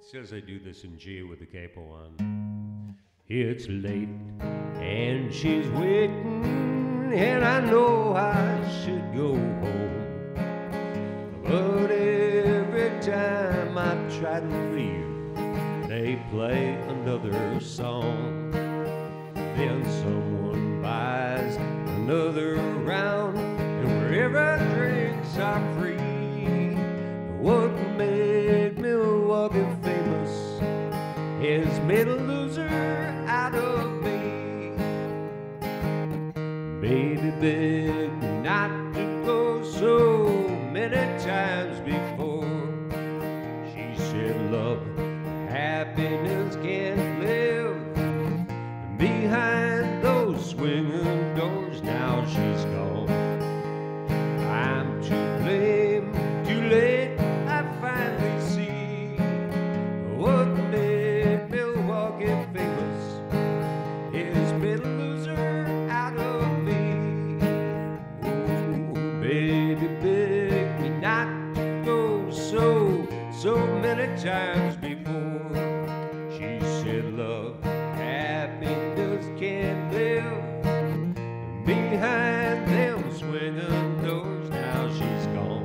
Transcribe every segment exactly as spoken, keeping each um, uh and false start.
Says I do this in G with the capo on. It's late and she's waiting, and I know I should go home, but every time I try to leave, they play another song. Then someone buys another round, and wherever drinks are free. What made Milwaukee famous has made a loser out of me. Baby begged me not to go so many times before. She said love, happiness can't live behind those swinging doors. Now she's gone, I'm to blame, too late. I finally see what made Milwaukee famous is made a loser out of me. Oh, baby begged me not to go so, so many times before. She said love, happiness can't live behind them swinging doors. Now she's gone,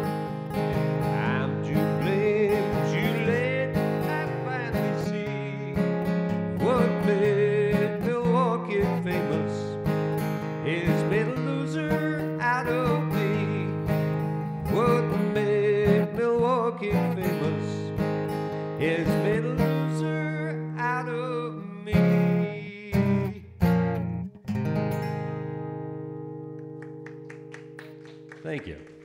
famous is made a loser out of me. What made Milwaukee famous is made a loser out of me. Thank you.